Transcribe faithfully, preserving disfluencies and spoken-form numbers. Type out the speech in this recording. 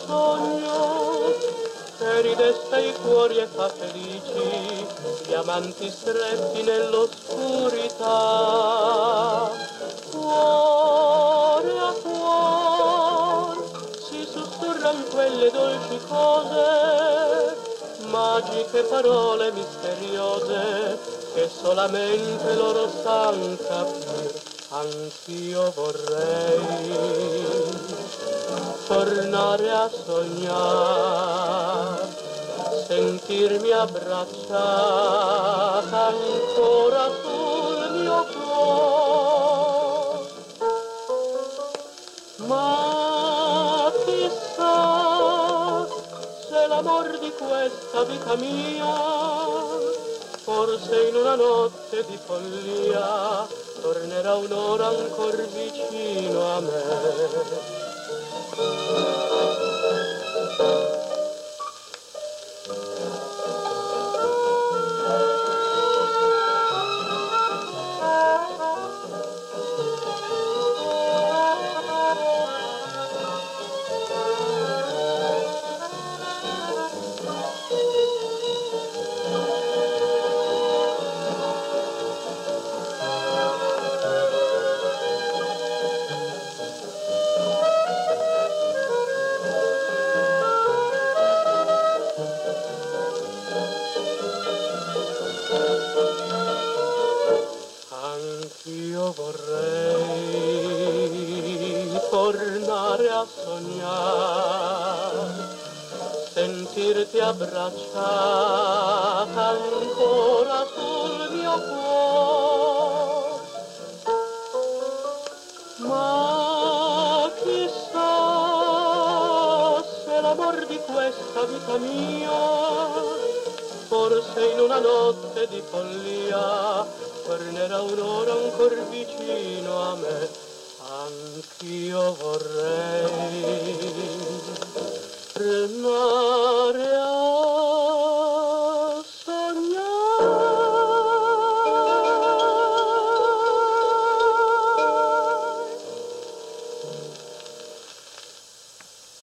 sogno che ridesta i cuori e fa felici gli amanti stretti nell'oscurità. Cuore a cuor si sussurran quelle dolci cose, magiche parole misteriose che solamente loro san capir. Anch'io vorrei tornare a sognare, sentirmi abbracciata ancora sul mio cuore. Ma chissà se l'amor di questa vita mia, forse in una notte di follia, tornerà un'ora ancor vicino a me. Anch'io vorrei tornare a sognare, sentirti abbracciata ancora sul mio cuore. Ma chissà se l'amor di questa vita mia, forse in una notte di follia, tornerà un'ora ancor vicino a me. Anch'io vorrei tornare